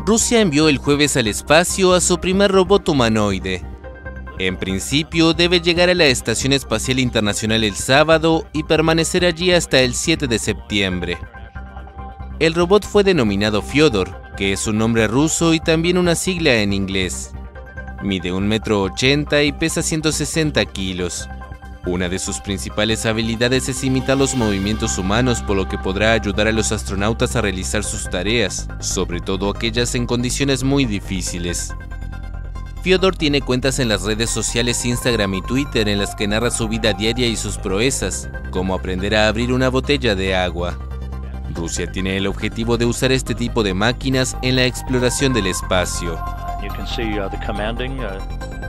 Rusia envió el jueves al espacio a su primer robot humanoide. En principio, debe llegar a la Estación Espacial Internacional el sábado y permanecer allí hasta el 7 de septiembre. El robot fue denominado Fyodor, que es un nombre ruso y también una sigla en inglés. Mide 1,80 m y pesa 160 kilos. Una de sus principales habilidades es imitar los movimientos humanos, por lo que podrá ayudar a los astronautas a realizar sus tareas, sobre todo aquellas en condiciones muy difíciles. Fyodor tiene cuentas en las redes sociales Instagram y Twitter en las que narra su vida diaria y sus proezas, como aprender a abrir una botella de agua. Rusia tiene el objetivo de usar este tipo de máquinas en la exploración del espacio. You can see the commanding